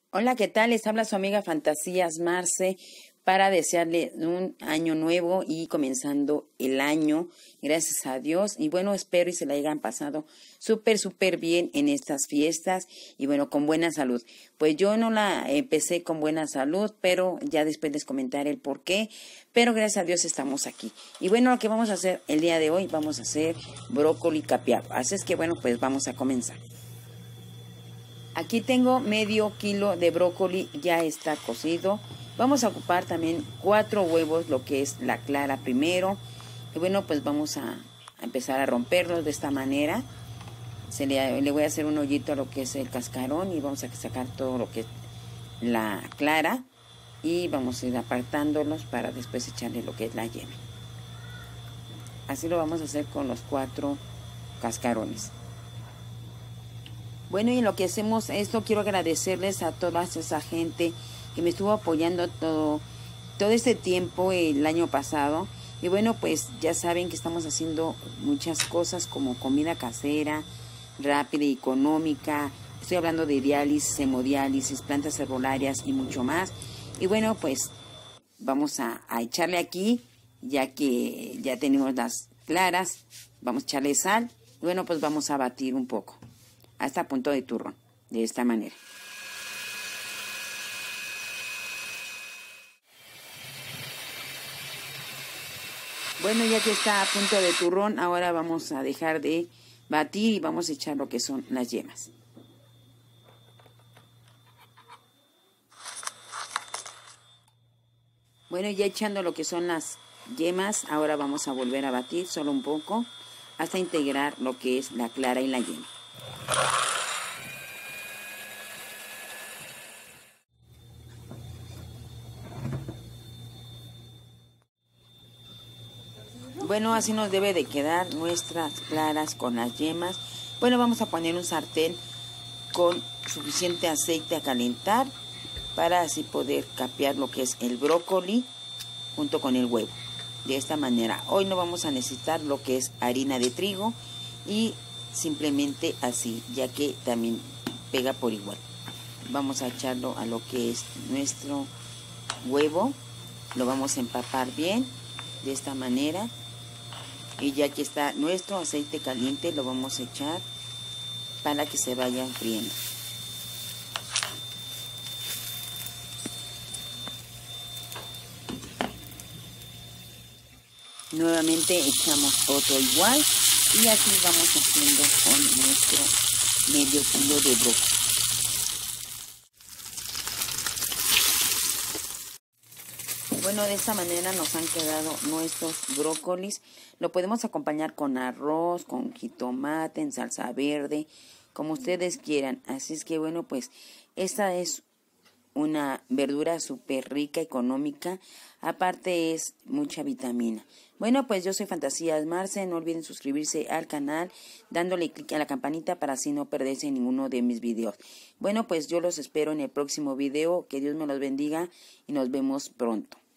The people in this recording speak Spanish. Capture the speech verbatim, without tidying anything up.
Hola, ¿qué tal? Les habla su amiga Fantasías Marce para desearle un año nuevo y comenzando el año, gracias a Dios. Y bueno, espero y se la hayan pasado súper, súper bien en estas fiestas y bueno, con buena salud. Pues yo no la empecé con buena salud, pero ya después les comentaré el por qué. Pero gracias a Dios estamos aquí. Y bueno, lo que vamos a hacer el día de hoy, vamos a hacer brócoli capeado. Así es que bueno, pues vamos a comenzar. Aquí tengo medio kilo de brócoli, ya está cocido. Vamos a ocupar también cuatro huevos, lo que es la clara primero. Y bueno, pues vamos a, a empezar a romperlos de esta manera. Se le, le voy a hacer un hoyito a lo que es el cascarón y vamos a sacar todo lo que es la clara. Y vamos a ir apartándolos para después echarle lo que es la yema. Así lo vamos a hacer con los cuatro cascarones. Bueno, y en lo que hacemos esto, quiero agradecerles a toda esa gente que me estuvo apoyando todo, todo este tiempo, el año pasado. Y bueno, pues ya saben que estamos haciendo muchas cosas como comida casera, rápida y económica. Estoy hablando de diálisis, hemodiálisis, plantas herbolarias y mucho más. Y bueno, pues vamos a, a echarle aquí, ya que ya tenemos las claras. Vamos a echarle sal. Y bueno, pues vamos a batir un poco hasta punto de turrón, de esta manera. Bueno, ya que está a punto de turrón, ahora vamos a dejar de batir y vamos a echar lo que son las yemas. Bueno, ya echando lo que son las yemas, ahora vamos a volver a batir solo un poco hasta integrar lo que es la clara y la yema. Bueno, así nos debe de quedar nuestras claras con las yemas. Bueno, vamos a poner un sartén con suficiente aceite a calentar para así poder capear lo que es el brócoli junto con el huevo. De esta manera, hoy no vamos a necesitar lo que es harina de trigo y simplemente así, ya que también pega por igual. Vamos a echarlo a lo que es nuestro huevo, lo vamos a empapar bien de esta manera. Y ya que está nuestro aceite caliente, lo vamos a echar para que se vaya enfriando. Nuevamente echamos otro igual y así vamos haciendo con nuestro medio kilo de brócoli. Bueno, de esta manera nos han quedado nuestros brócolis. Lo podemos acompañar con arroz, con jitomate, en salsa verde, como ustedes quieran. Así es que bueno, pues esta es una verdura súper rica, económica. Aparte es mucha vitamina. Bueno, pues yo soy Fantasías Marce. No olviden suscribirse al canal, dándole clic a la campanita para así no perderse ninguno de mis videos. Bueno, pues yo los espero en el próximo video. Que Dios me los bendiga y nos vemos pronto.